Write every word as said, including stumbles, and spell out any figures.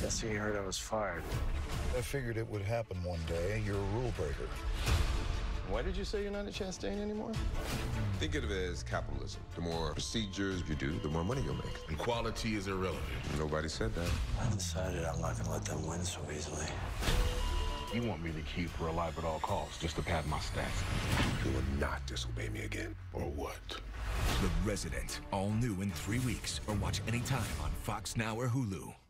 Guess he heard I was fired. I figured it would happen one day. You're a rule breaker. Why did you say you're not at Chastain anymore? Think of it as capitalism. The more procedures you do, the more money you'll make. And quality is irrelevant. Nobody said that. I decided I'm not gonna let them win so easily. You want me to keep her alive at all costs just to pad my stats. You will not disobey me again. Or what? The Resident, all new in three weeks, or watch anytime on Fox Now or Hulu.